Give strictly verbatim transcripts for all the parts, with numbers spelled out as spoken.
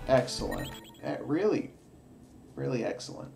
Excellent. Eh, really, really excellent.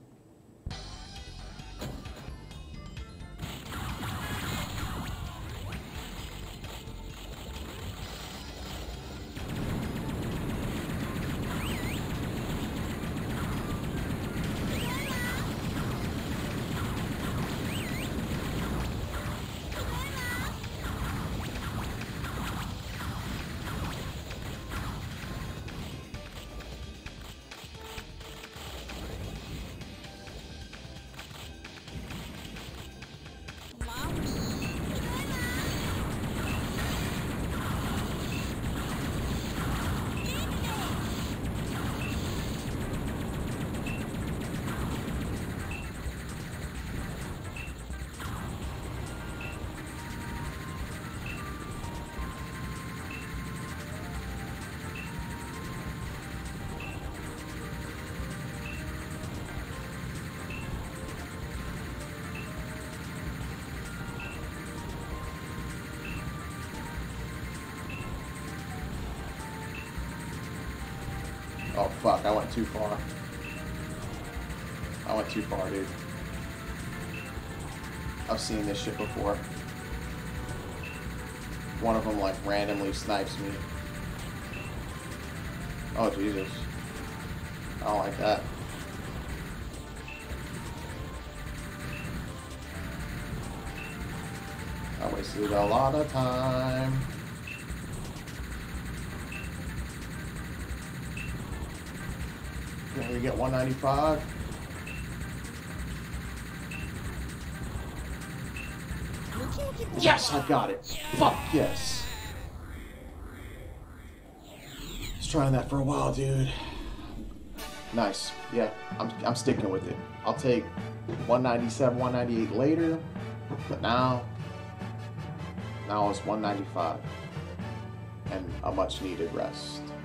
Oh fuck, I went too far. I went too far, dude. I've seen this shit before. One of them like randomly snipes me. Oh Jesus. I don't like that. I wasted a lot of time. Can we get one ninety-five? Yes, I got it. Fuck yes. I was trying that for a while, dude. Nice. Yeah, I'm, I'm sticking with it. I'll take one ninety-seven, one ninety-eight later, but now, now it's one ninety-five and a much needed rest.